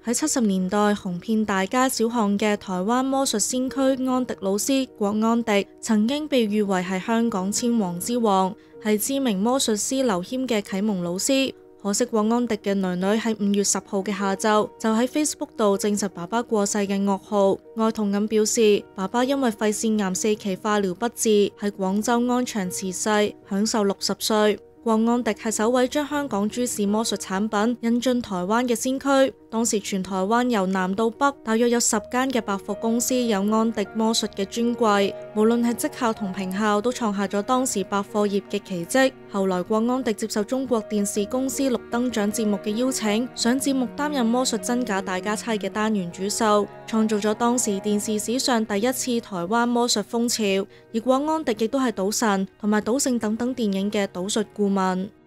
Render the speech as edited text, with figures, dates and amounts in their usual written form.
喺70年代紅遍大街小巷嘅台灣魔術先驅安迪老師郭安迪，曾經被譽為係香港千王之王，係知名魔術師劉謙嘅啟蒙老師。可惜郭安迪嘅女女喺5月10號嘅下晝就喺 Facebook 度證實爸爸過世嘅噩耗，哀痛咁表示爸爸因為肺腺癌4期化療不治，喺廣州安詳辭世，享壽60歲。郭安迪係首位將香港諸事魔術產品引進台灣嘅先驅。當時全台灣由南到北，大約有10間嘅百貨公司有安迪魔術嘅專櫃，無論係績效同平效都創下咗當時百貨業嘅奇蹟。後來郭安迪接受中國電視公司綠燈獎節目嘅邀請，上節目擔任魔術真假大家猜嘅單元主秀，創造咗當時電視史上第一次台灣魔術風潮。而郭安迪亦都係賭神同埋賭聖等等電影嘅賭術顧問。